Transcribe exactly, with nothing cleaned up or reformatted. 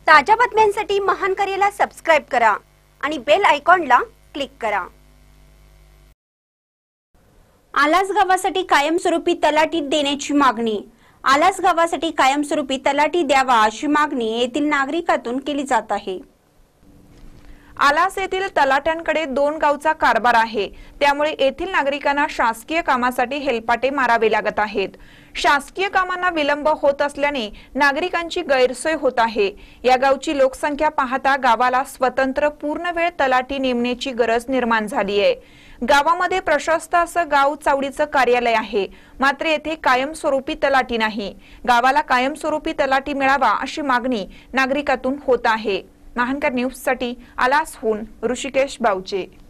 ताज्या बातम्यांसाठी महान करेला सबस्क्राइब करा आणि बेल आयकॉनला क्लिक करा। आलास गावासाठी कायमस्वरूपी तलाठी देण्याची मागणी। आलास गावासाठी कायमस्वरूपी तलाठी द्यावा अशी मागणी येथील नागरिकांतून केली जात आहे। आलास येथील तलाट्यांकडे दोन गावचा कारभार आहे, त्यामुळे येथील नागरिकांना शासकीय कामासाठी हेलपाटे मारावे लागत आहेत। शासकीय कामांना विलंब होत असल्याने नागरिकांची गैरसोय होत आहे। या गावची लोकसंख्या पाहता गावाला स्वतंत्र पूर्णवेळ तलाठी नेमण्याची गरज निर्माण झाली आहे। गावामध्ये प्रशस्त असं गाव चावडीचं कार्यालय आहे, मात्र येथे कायमस्वरूपी तलाठी नाही। गावाला कायमस्वरूपी तलाठी मिळावा अशी मागणी नागरिकांतून होत आहे। महानकर न्यूज साठी आलासहून ऋषिकेश बावचे।